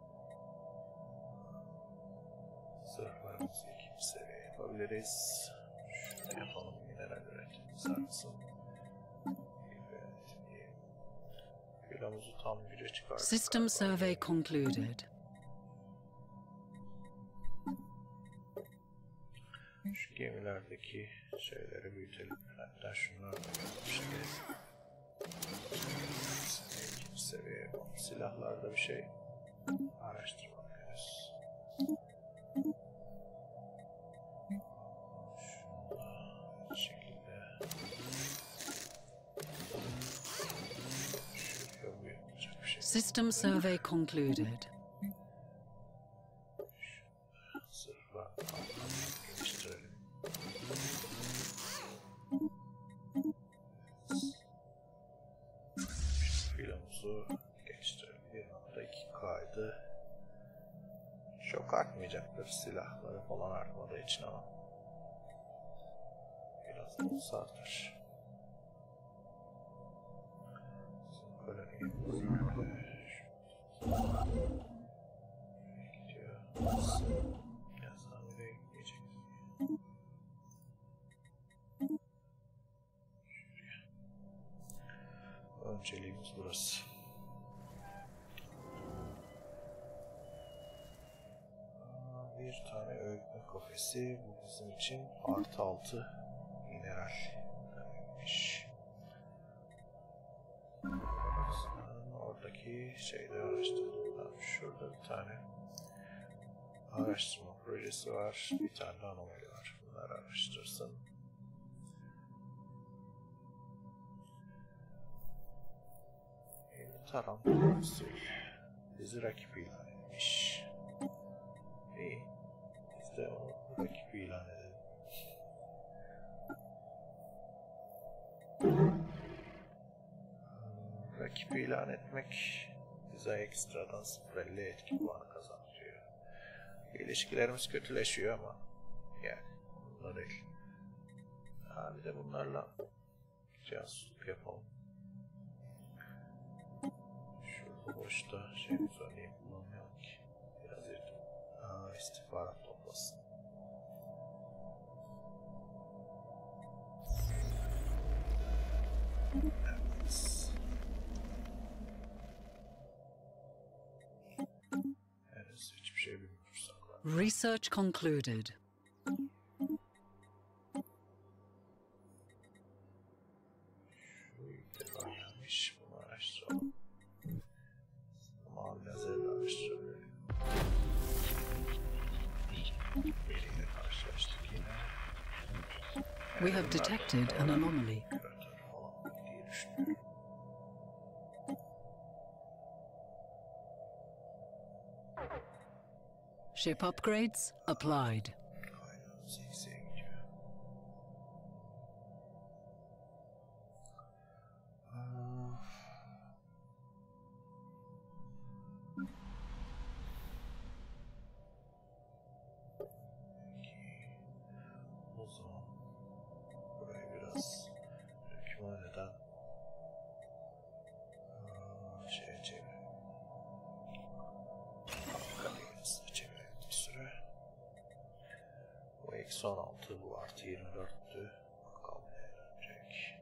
Zırhlarımızı ikinci seviye yapabiliriz. Şunu yapalım, mineral üretimimiz artsın. Kilomuzu tam güce çıkardık. System survey concluded. Şu gemilerdeki şeyleri büyütelim. Hatta şunlar da işte. İkinci seviye yapalım. Silahlarda bir şey araştırmalıyız. Şunu da şekilde şuraya büyütecek bir şey. System survey concluded. Zırhla geliştirelim. Filomuzu geliştirelim. bir nokta iki kaydı. Çok artmayacaktır silahları falan artmadığı için ama biraz da olsa artar. Koloni gidiyor. Yazdan buraya gitmeyecek. Şuraya. Önceliğimiz burası. Bir tane öğütme kafesi, bu bizim için artı altı mineral demekmiş. Oradaki şeyleri araştırdım. Şurada bir tane araştırma projesi var, bir tane de anomali var. Bunları araştırsın. Taran Konsul bizi rakip ilan etmiş. İyi. Biz de onu rakip ilan edelim. Rakip ilan etmek bize ekstradan sıfır virgül elli etki puanı kazandırıyor. İlişkilerimiz kötüleşiyor ama yani bunda değil. Ha, bir de bunlarla casusluk yapalım. Şurada boşta şeyimiz var, niye kullanmayalım ki? Biraz irdim. Aa, istihbarat toplasın. Evet. Henüz hiçbir şey bilmiyoruz. Research concluded. Şu ilk defa gelmiş. Bunu araştıralım. Ama biraz evde araştıralım. Biriyle karşılaştık yine. We have detected an anomaly. Küratör falan diye düşünüyorum. Ship upgrades applied. Aynen seksiye gidiyor. Aa. Peki. O zaman burayı biraz kütüphaneden aa, şeye çevirelim. Kabinesine çevirelim bir süre. Bu eksi on altı, bu artı yirmi dörttü. Bakalım neye dönecek.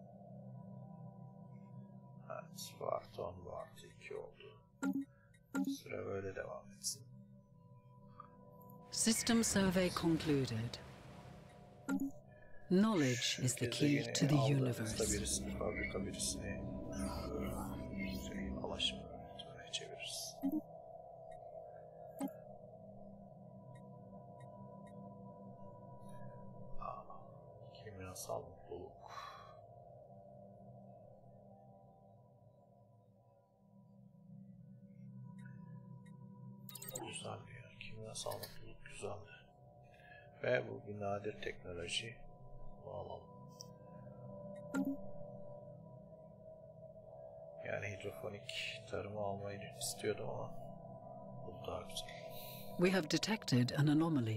Evet, bu artı on, bu artı iki oldu. Süre böyle devam etsin. System survey concluded. Knowledge is the key to the universe. Birisini, fabrika birisini şey, alaşım öğretmeye çeviririz. Aa, kimyasal mutluluk. Güzel bir yer. Kimyasal mutluluk güzeldi. Ve bu bir nadir teknoloji. Alalım. Yani hidrofonik tarımı almayı istiyordum ama bu daha güzel. We have detected an anomaly.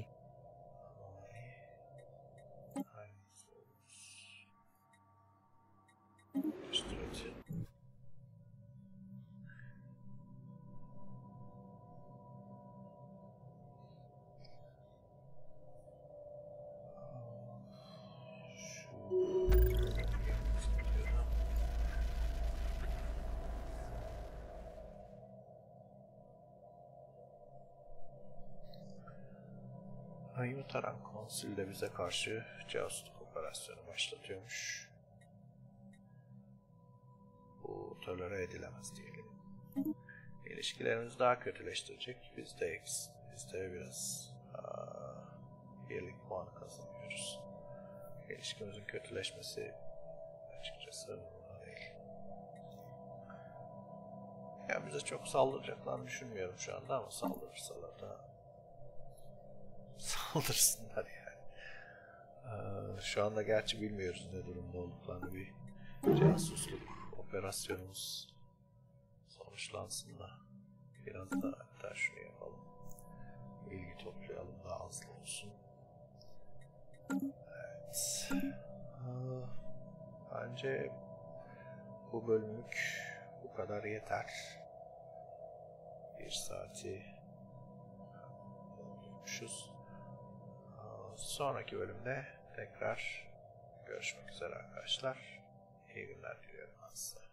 Ayutaran Konsil de bize karşı casusluk operasyonu başlatıyormuş. Bu tolere edilemez diyelim. İlişkilerimizi daha kötüleştirecek. Biz de eks, biz de biraz aa, birlik puanı kazanıyoruz. İlişkimizin kötüleşmesi açıkçası buna değil. Yani bize çok saldıracaklarını düşünmüyorum şu anda ama saldırırsalar da saldırsınlar yani. Ee, şu anda gerçi bilmiyoruz ne durumda olduklarını. Bir casusluk operasyonumuz sonuçlansın da biraz da hatta şunu yapalım. Bilgi toplayalım, daha hızlı olsun. Evet. Ee, bence bu bölümlük bu kadar yeter. Bir saati doldurmuşuz. Sonraki bölümde tekrar görüşmek üzere arkadaşlar. İyi günler diliyorum size.